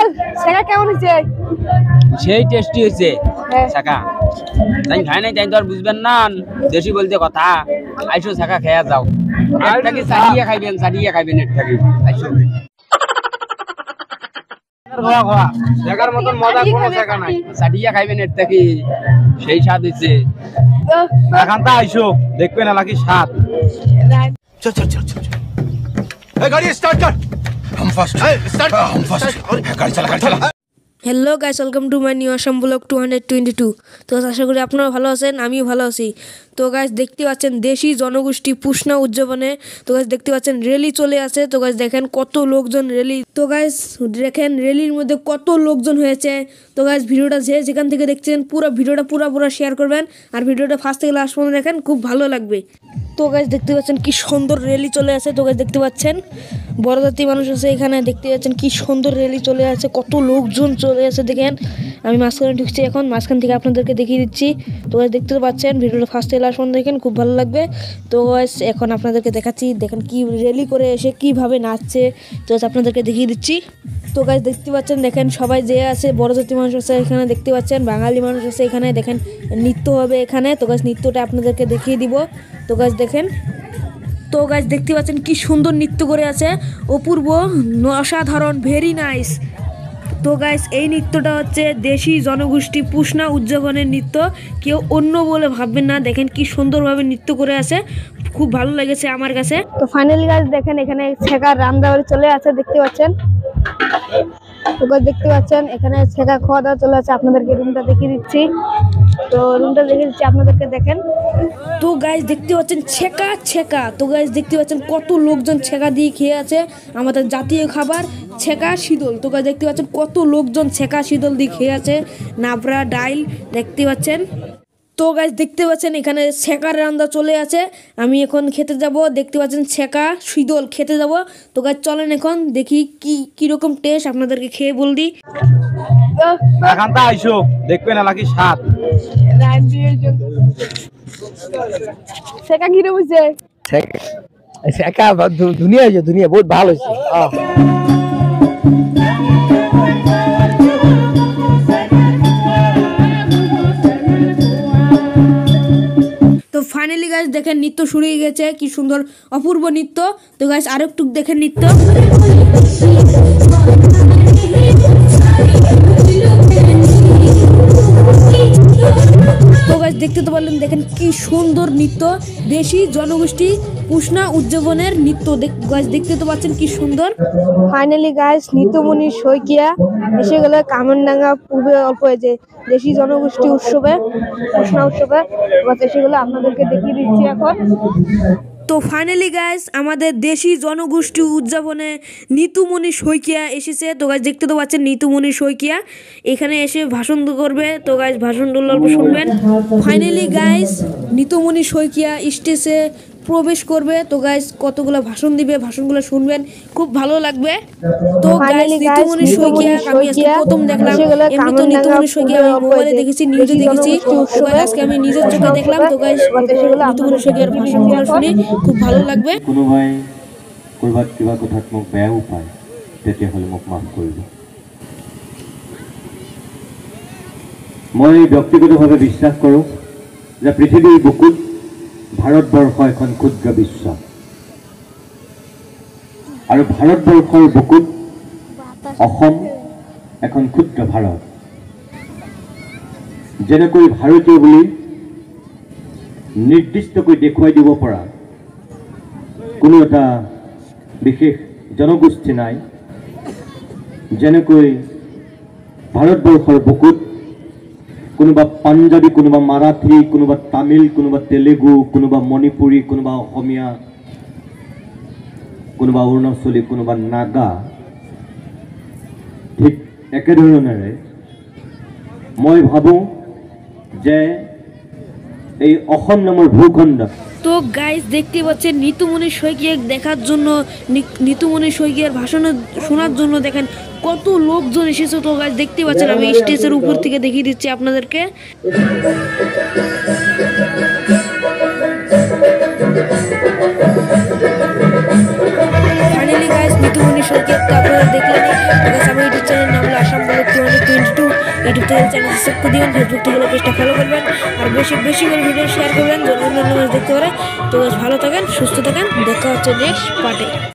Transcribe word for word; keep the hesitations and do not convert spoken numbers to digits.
শেখা কেমন হয়েছে? সেই টেস্টি হয়েছে শেখা। তাই খাই নাই তাই তো আর বুঝবেন না, দেশি বলতে কথা। আইসো শেখা খেয়ে যাও, একটাকে চাটিয়ে খাইবেন, চাটিয়ে খাইবেন একটাকে। আইসো শেখার মতন মজা কোনো শেখা নাই, চাটিয়ে খাইবেন একটাকে, সেই স্বাদ হয়েছে। এখন তো আইসো দেখবেন এলাকি স্বাদ। चल चल चल चल गाड़ी स्टार्ट कर। हम फास्ट स्टार्ट हम फास्ट गाड़ी चला गाड़ी चला। Hello guys, welcome to my new Assam blog two hundred twenty two. তো আশা করি আপনারা ভালো আছেন, আমিও ভালো আছি। তো গাইস দেখতে পাচ্ছেন দেশি জনগোষ্ঠী পুষ্ণা উদযাপনে তো গাইস দেখতে পাচ্ছেন র্যালি চলে আছে। তো গাইস দেখেন কত লোকজন র্যালি। তো গাইস দেখেন র্যালির মধ্যে কত লোকজন হয়েছে। তো গাইস ভিডিওটা যে যেখান থেকে দেখছেন পুরো ভিডিওটা পুরো পুরো শেয়ার করবেন, আর ভিডিওটা ফার্স্ট থেকে লাস্ট পর্যন্ত দেখেন, খুব ভালো লাগবে। তো গাইস দেখতে পাচ্ছেন কি সুন্দর র্যালি চলে আছে। তো গাইস দেখতে পাচ্ছেন বড় জাতি মানুষ আছে এখানে, দেখতে পাচ্ছেন কি সুন্দর র্যালি চলে আছে, কত লোকজন চলে আছে দেখেন। আমি মাঝখানে ঢুকছি, এখন মাঝখান থেকে আপনাদেরকে দেখিয়ে দিচ্ছি। তো গাইস দেখতে পাচ্ছেন ভিডিওটা ফার্স্ট থেকে লাস্ট পর্যন্ত দেখেন, খুব ভালো লাগবে। তো গাইস এখন আপনাদেরকে দেখাচ্ছি, দেখেন কি র্যালি করে এসে কিভাবে নাচছে। তো আপনাদেরকে দেখিয়ে দিচ্ছি। তো গাইস দেখতে পাচ্ছেন দেখেন সবাই যে আছে, বড় জাতি মানুষ আছে এখানে, দেখতে পাচ্ছেন বাঙালি মানুষ আছে এখানে, দেখেন নৃত্য হবে এখানে। তো গাইস নৃত্যটা আপনাদেরকে দেখিয়ে দিব। তো গাইস দেখেন, তো গাইস দেখতে পাচ্ছেন কি সুন্দর নৃত্য করে আছে, অপূর্ব, অসাধারণ, ভেরি নাইস। তো গাইস এই নৃত্যটা হচ্ছে দেশি জনগোষ্ঠী পুষ্ণা উদযাপনের নৃত্য, কেউ অন্য বলে ভাববেন না। দেখেন কি সুন্দরভাবে নৃত্য করে আছে, খুব ভালো লেগেছে আমার কাছে। তো ফাইনালি গাইস দেখেন এখানে শেখার রান্নাবাড়ি চলে আছে, দেখতে পাচ্ছেন। তো গাইস দেখতে পাচ্ছেন এখানে শেখা খাওয়া দাওয়া চলে আছে, আপনাদেরকে রুমটা দেখিয়ে দিচ্ছি। তো রুমটা দেখিয়ে দিচ্ছি আপনাদেরকে, দেখেন। তো গাইস দেখতে পাচ্ছেন ছেকা ছেকা। তো গাইস দেখতে পাচ্ছেন কত লোকজন ছেকা দিয়ে খেয়ে আছে, আমাদের জাতীয় খাবার ছেকা শীতল। তো গাইস দেখতে পাচ্ছেন কত লোকজন ছেকা শীতল দিয়ে খেয়ে আছে, নাবড়া ডাইল দেখতে পাচ্ছেন। তো গাইস দেখতে পাচ্ছেন এখানে ছেকার রান্না চলে আছে, আমি এখন খেতে যাব। দেখতে পাচ্ছেন ছেকা শীতল খেতে যাব। তো গাইস চলেন এখন দেখি কি কিরকম টেস্ট, আপনাদেরকে খেয়ে বল দিই। এখন তো আইসো দেখবেন এলাকি স্বাদ। শেখা কিরকম হয়েছে? শেখা দুনিয়া হয়েছে, দুনিয়া বহুত ভালো হয়েছে। তো ফাইনালি গাইস দেখেন নৃত্য শুরু হয়ে গেছে, কি সুন্দর অপূর্ব নৃত্য। তো গাইস আরো একটু দেখেন নৃত্য। তো গাইস দেখতে তো পারলেন, দেখেন কি সুন্দর নৃত্য, দেশি জনগোষ্ঠী পুষ্ণা উদযাপনের নৃত্য। গাইস দেখতে তো পাচ্ছেন কি সুন্দর। ফাইনালি গাইস নিত্যমণি শইকিয়া এসে গেলে কামনডাঙ্গা পূর্বে অল্প হয়েছে দেশি জনগোষ্ঠী উৎসবে, পুষ্ণা উৎসবে এসে গেলে আপনাদেরকে দেখিয়ে দিচ্ছি এখন। তো ফাইনালি গাইস আমাদের দেশি জনগোষ্ঠী উদযাপনে নিতুমণি শইকিয়া এসেছে। তো গাইস দেখতে তো পাচ্ছেন নিতুমণি শইকিয়া এখানে এসে ভাষণ করবে। তো গাইস ভাষণগুলো অল্প শুনবেন। ফাইনালি গাইস নিতুমণি শইকিয়া স্টেজে প্রবেশ করবে। তো গাইস কতগুলো ভাষণ দিবে, ভাষণগুলো শুনবেন, খুব ভালো লাগবে। তো গাইস নিতুমণি শইকিয়া আমি আজকে প্রথম দেখলাম, এমনি তো নিতুমণি শইকিয়া আমি মোবাইলে দেখেছি, নিউজে দেখেছি, তো গাইস আজকে আমি নিজের চোখে দেখলাম। তো গাইস নিতুমণি শইকিয়ার ভাষণগুলো শুনে খুব ভালো লাগবে। কোনোবাই কৰবাত কিবা কথাত মোক বেয়াও পায়, তেতিয়াহ'লে মোক মাফ কৰিব। মই ব্যক্তিগতভাৱে বিশ্বাস কৰোঁ যে পৃথিৱীৰ বুকুত ভাৰতবৰ্ষ এখন ক্ষুদ্ৰ বিশ্ব, আৰু ভাৰতবৰ্ষৰ বুকুত অসম এখন ক্ষুদ্ৰ ভাৰত। যেনেকৈ ভাৰতীয় বুলি নিৰ্দিষ্টকৈ দেখুৱাই দিব পৰা কোনো এটা বিশেষ জনগোষ্ঠী নাই, যেনেকৈ ভাৰতবৰ্ষৰ বুকুত কোনোবা পাঞ্জাবী, কোনোবা মাৰাঠী, কোনোবা তামিল, কোনোবা তেলেগু, কোনোবা মণিপুৰী, কোনোবা অসমীয়া, কোনোবা অৰুণাচলী, কোনোবা নাগা, ঠিক একেধৰণেৰে মই ভাবোঁ যে এই অসম নামৰ ভূখণ্ড। তো গাইস দেখতে পাচ্ছেন নিতুমণি শইকিয়া দেখার জন্য, নিতুমণি শইকিয়ার ভাষণ শোনার জন্য দেখেন কত লোকজন এসেছে। তো গাইস দেখতে পাচ্ছেন আমি স্টেজের উপর থেকে দেখিয়ে দিচ্ছি আপনাদেরকে। ফাইনালি গাইস নিতুমণি শইকিয়া আপনারা দেখলেন। আমি ইউটিউব চ্যানেল নাম ইউটিউব থেকে চ্যানেল সাবস্ক্রাইব করে দিবেন, ফেসবুক থেকে পেজটা ফলো করবেন আর বেশি বেশি করে ভিডিও শেয়ার করবেন যেন অন্য মানুষ দেখতে পারে। তো ভালো থাকেন, সুস্থ থাকেন, দেখা হচ্ছে নেক্সট পার্টে।